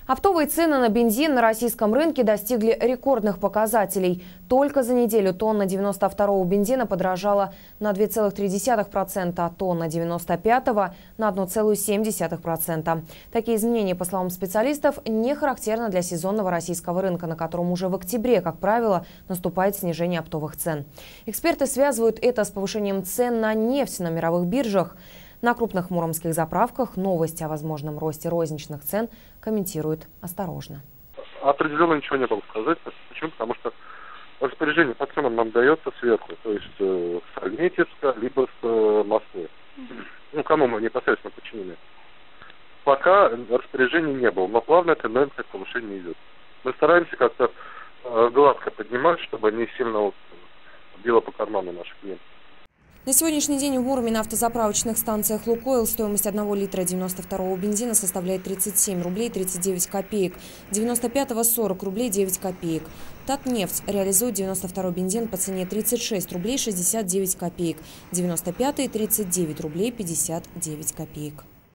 Оптовые цены на бензин на российском рынке достигли рекордных показателей. Только за неделю тонна 92-го бензина подорожала на 2,3%, а тонна 95-го на 1,7%. Такие изменения, по словам специалистов, не характерны для сезонного российского рынка, на котором уже в октябре, как правило, наступает снижение оптовых цен. Эксперты связывают это с повышением цен на нефть на мировых биржах. На крупных муромских заправках новости о возможном росте розничных цен комментируют осторожно. Определенно ничего не могу сказать. Почему? Потому что распоряжение по ценам нам дается сверху, то есть с Альметьевска, либо с Москвы. Кому мы непосредственно подчинены. Пока распоряжений не было, но плавная тенденция к повышению идет. Мы стараемся как-то гладко поднимать, чтобы не сильно било по карману наших клиентов. На сегодняшний день в Муроме на автозаправочных станциях «Лукойл» стоимость 1 литра 92-го бензина составляет 37 рублей 39 копеек, 95-го 40 рублей 9 копеек. Татнефть реализует 92-й бензин по цене 36 рублей 69 копеек, 95-й 39 рублей 59 копеек.